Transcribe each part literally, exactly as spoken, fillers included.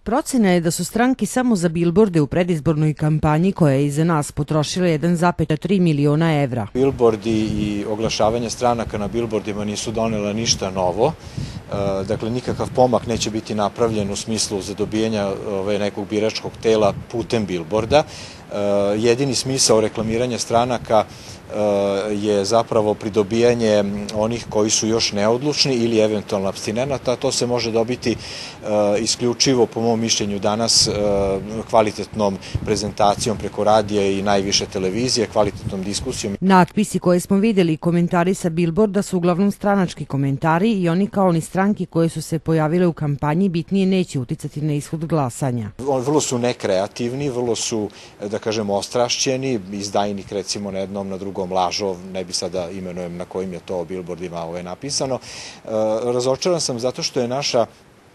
Procena je da su stranke samo za bilborde u predizbornoj kampanji koja je iza nas potrošile jedan zarez tri miliona evra. Bilbordi i oglašavanje stranaka na bilbordima nisu donela ništa novo. Dakle, nikakav pomak neće biti napravljen u smislu zadobijanja nekog biračkog tela putem bilborda. Jedini smisao reklamiranja stranaka je zapravo pridobijanje onih koji su još neodlučni ili eventualno apstinenata. To se može dobiti isključivo, po mom mišljenju danas, kvalitetnom prezentacijom preko radija i najviše televizije, kvalitetnom diskusijom. Natpisi koje smo videli i komentari sa bilborda su uglavnom stranački komentari i oni kao ni stranki koje su se pojavile u kampanji bitnije neće uticati na ishod glasanja. Vrlo su nekreativni, vrlo su, da kažemo, ostrašćeni, izdajnik recimo na jednom, na drugom lažov, ne bi sada imenujem na kojim je to bilbordima napisano. Razočaran sam zato što je naša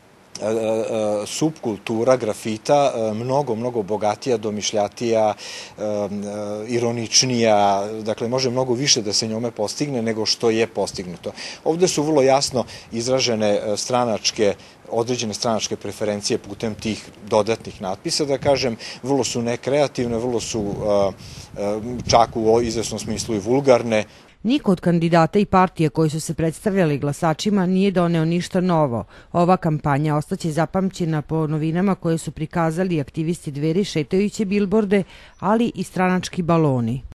subkultura grafita mnogo, mnogo bogatija, domišljatija, ironičnija, dakle može mnogo više da se njome postigne nego što je postignuto. Ovde su vrlo jasno izražene stranačke, određene stranačke preferencije putem tih dodatnih natpisa, da kažem, vrlo su nekreativne, vrlo su čak u izvesnom smislu i vulgarne. Niko od kandidata i partije koji su se predstavljali glasačima nije doneo ništa novo. Ova kampanja ostaće zapamćena po novinama koje su prikazali aktivisti Dveri šetajuće bilborde, ali i stranački baloni.